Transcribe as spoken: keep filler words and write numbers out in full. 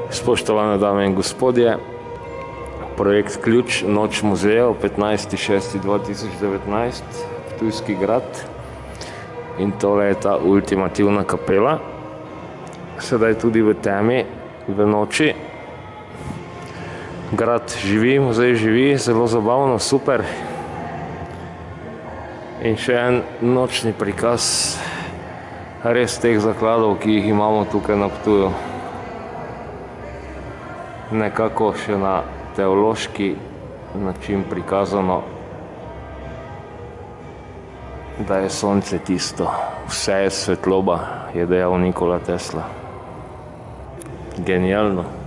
Spoštovane dame in gospodje, projekt Ključ, noč muzejev, petnajsti šesti dva tisoč devetnajst, Ptujski grad. In tole je ta ultimativna kapela. Sedaj tudi v temi, v noči. Grad živi, muzej živi, zelo zabavno, super. In še en nočni prikaz res teh zakladov, ki jih imamo tukaj na Ptuju. Nekako še na teološki način prikazano, da je sonce tisto, vse je svetloba, je dejal Nikola Tesla. Genialno.